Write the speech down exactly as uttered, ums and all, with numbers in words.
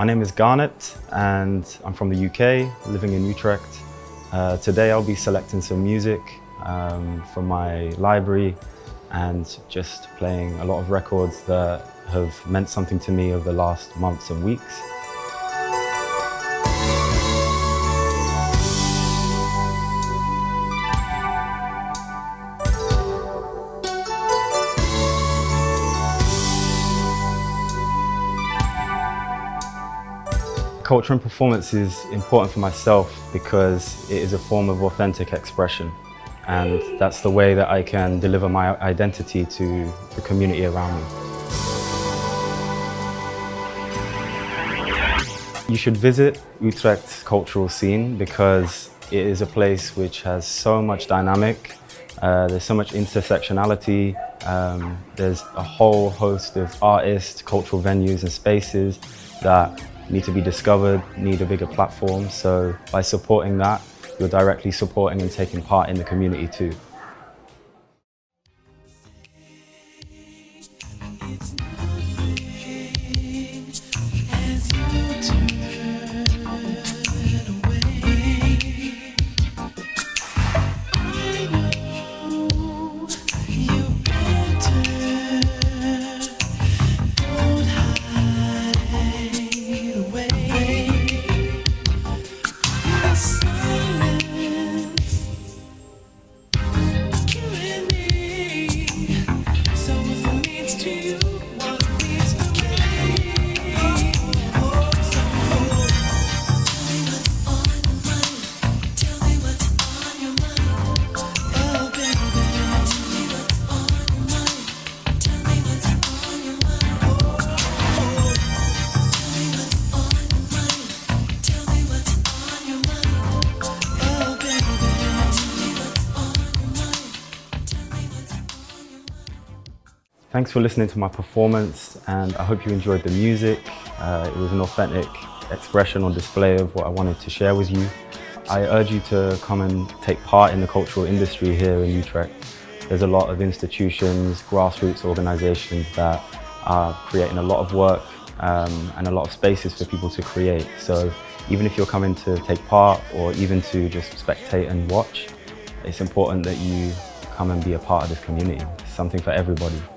My name is Garnet and I'm from the U K, living in Utrecht. Uh, today I'll be selecting some music um, from my library and just playing a lot of records that have meant something to me over the last months and weeks. Culture and performance is important for myself because it is a form of authentic expression, and that's the way that I can deliver my identity to the community around me. You should visit Utrecht's cultural scene because it is a place which has so much dynamic, uh, there's so much intersectionality, um, there's a whole host of artists, cultural venues and spaces that need to be discovered, need a bigger platform. So by supporting that, you're directly supporting and taking part in the community too. Thanks for listening to my performance, and I hope you enjoyed the music. Uh, it was an authentic expression on display of what I wanted to share with you. I urge you to come and take part in the cultural industry here in Utrecht. There's a lot of institutions, grassroots organisations that are creating a lot of work um, and a lot of spaces for people to create. So even if you're coming to take part or even to just spectate and watch, it's important that you come and be a part of this community. It's something for everybody.